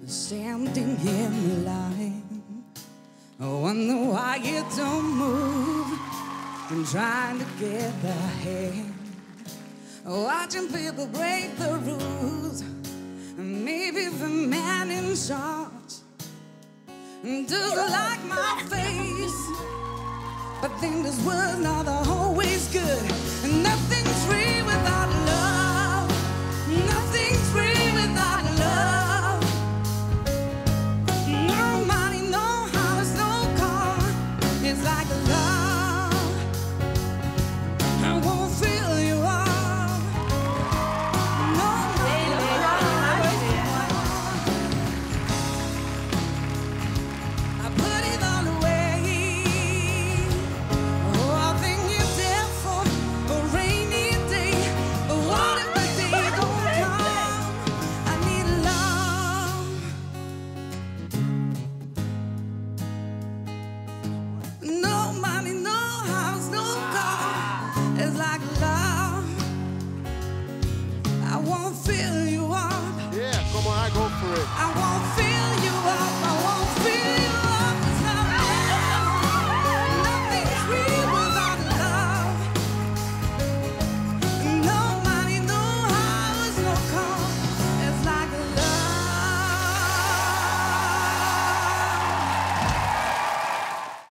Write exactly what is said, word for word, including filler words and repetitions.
standing in line. I wonder why you don't move. I'm trying to get the hand. Watching people break the rules. Maybe the man in charge doesn't like my face, but then this world's not always good.